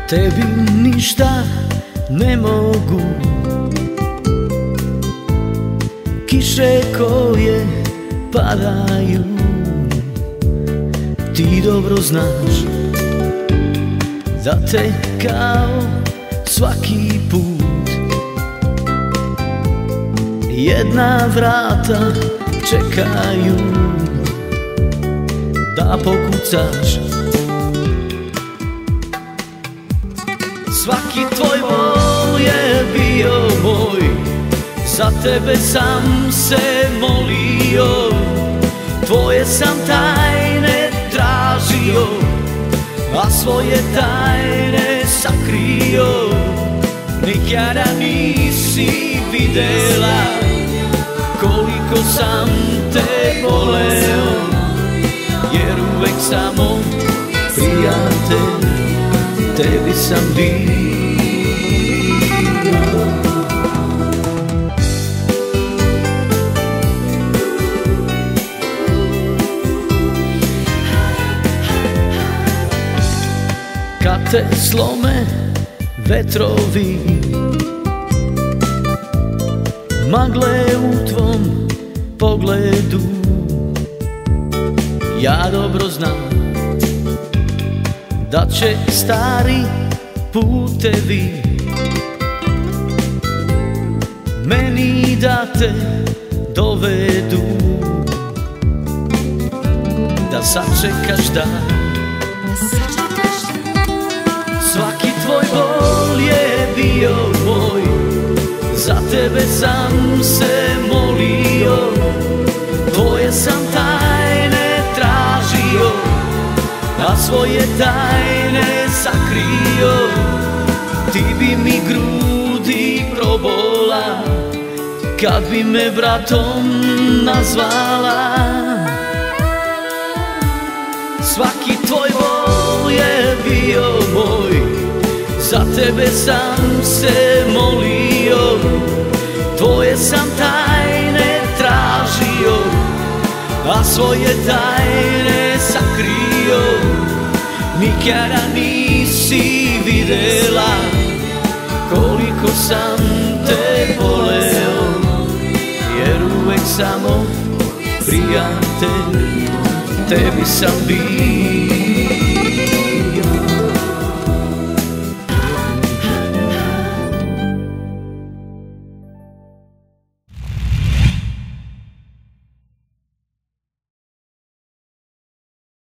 Tebi ništa ne mogu, kiše koje padaju, ti dobro znaš da te kao svaki put jedna vrata čekaju da pokucaš. Svaki tvoj vol je bio moj, za tebe sam se molio, tvoje sam tajne tražio, a svoje tajne sakrio. Nikada nisi videla koliko sam te voleo, jer uvek samo prijatelj tebi sam bio. Kad te slome vetrovi, magle u tvom pogledu, ja dobro znam da će stari putevi meni da te dovedu, da sačekaš dan. Svaki tvoj bol je bio moj, za tebe sam se molio, tvoje sam tajne tražio, a svoje tajne sakrio. Ti bi mi grudi probola kad bi me bratom nazvala. Svaki tvoj vol je bio moj, za tebe sam se molio, tvoje sam tajne tražio, a svoje tajne sakrio. Nikada nisi videla koliko sam te voleo, jer uvek samo prijatelj tebi sam bio.